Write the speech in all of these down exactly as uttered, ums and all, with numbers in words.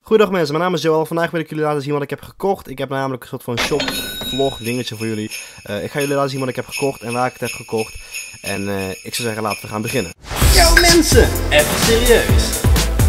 Goedendag mensen, mijn naam is Joel. Vandaag wil ik jullie laten zien wat ik heb gekocht. Ik heb namelijk een soort van shop vlog dingetje voor jullie. Uh, ik ga jullie laten zien wat ik heb gekocht en waar ik het heb gekocht. En uh, ik zou zeggen, laten we gaan beginnen. Yo mensen, even serieus.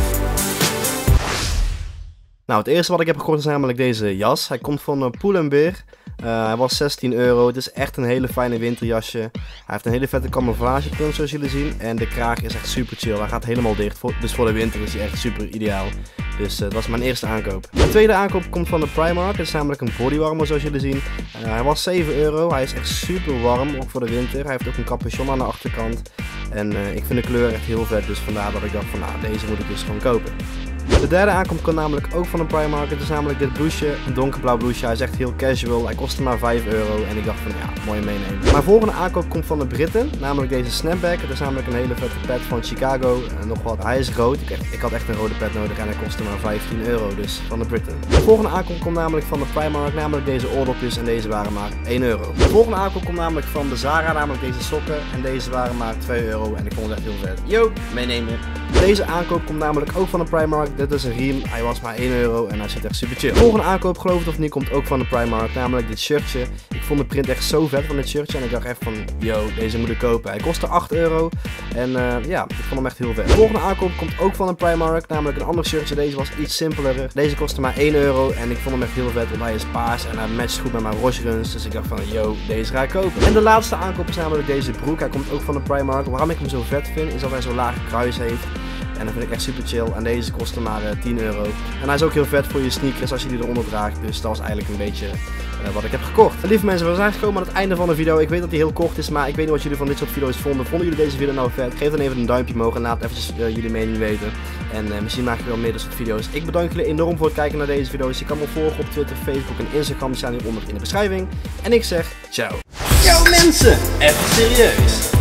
Nou, het eerste wat ik heb gekocht is namelijk deze jas. Hij komt van uh, Pull and Bear. Uh, hij was zestien euro. Het is echt een hele fijne winterjasje. Hij heeft een hele vette camouflage print zoals jullie zien. En de kraag is echt super chill. Hij gaat helemaal dicht. Voor, dus voor de winter is hij echt super ideaal. Dus uh, dat is mijn eerste aankoop. De tweede aankoop komt van de Primark. Het is namelijk een bodywarmer zoals jullie zien. Uh, hij was zeven euro. Hij is echt super warm, ook voor de winter. Hij heeft ook een capuchon aan de achterkant. En uh, ik vind de kleur echt heel vet. Dus vandaar dat ik dacht van nou, deze moet ik dus gewoon kopen. De derde aankoop komt namelijk ook van een Primark. Het is namelijk dit blouseje, een donkerblauw blouseje. Hij is echt heel casual. Hij kostte maar vijf euro. En ik dacht van ja, mooi meenemen. Mijn volgende aankoop komt van de Britten. Namelijk deze snapback. Het is namelijk een hele vette pet van Chicago. En nog wat. Hij is rood. Ik, ik had echt een rode pet nodig. En hij kostte maar vijftien euro. Dus van de Britten. De volgende aankoop komt namelijk van de Primark. Namelijk deze oordopjes. En deze waren maar één euro. De volgende aankoop komt namelijk van de Zara. Namelijk deze sokken. En deze waren maar twee euro. En ik vond het echt heel vet. Yo, meenemen. Deze aankoop komt namelijk ook van de Primark. Dit is een riem. Hij was maar één euro en hij zit echt super chill. De volgende aankoop, geloof het of niet, komt ook van de Primark. Namelijk dit shirtje. Ik vond de print echt zo vet van dit shirtje. En ik dacht echt van, yo, deze moet ik kopen. Hij kostte acht euro. En uh, ja, ik vond hem echt heel vet. De volgende aankoop komt ook van de Primark. Namelijk een ander shirtje. Deze was iets simpeler. Deze kostte maar één euro. En ik vond hem echt heel vet. Want hij is paars en hij matcht goed met mijn Roche-runs. Dus ik dacht van, yo, deze ga ik kopen. En de laatste aankoop is namelijk deze broek. Hij komt ook van de Primark. Waarom ik hem zo vet vind, is dat hij zo'n lage kruis heeft. En dat vind ik echt super chill. En deze kostte maar uh, tien euro. En hij is ook heel vet voor je sneakers als je die eronder draagt. Dus dat was eigenlijk een beetje uh, wat ik heb gekocht. En lieve mensen, we zijn gekomen aan het einde van de video. Ik weet dat die heel kort is, maar ik weet niet wat jullie van dit soort video's vonden. Vonden jullie deze video nou vet? Geef dan even een duimpje omhoog en laat even uh, jullie mening weten. En uh, misschien maak je wel meer dit soort video's. Ik bedank jullie enorm voor het kijken naar deze video's. Je kan me volgen op Twitter, Facebook en Instagram. Die staan hieronder in de beschrijving. En ik zeg ciao. Yo mensen, even serieus.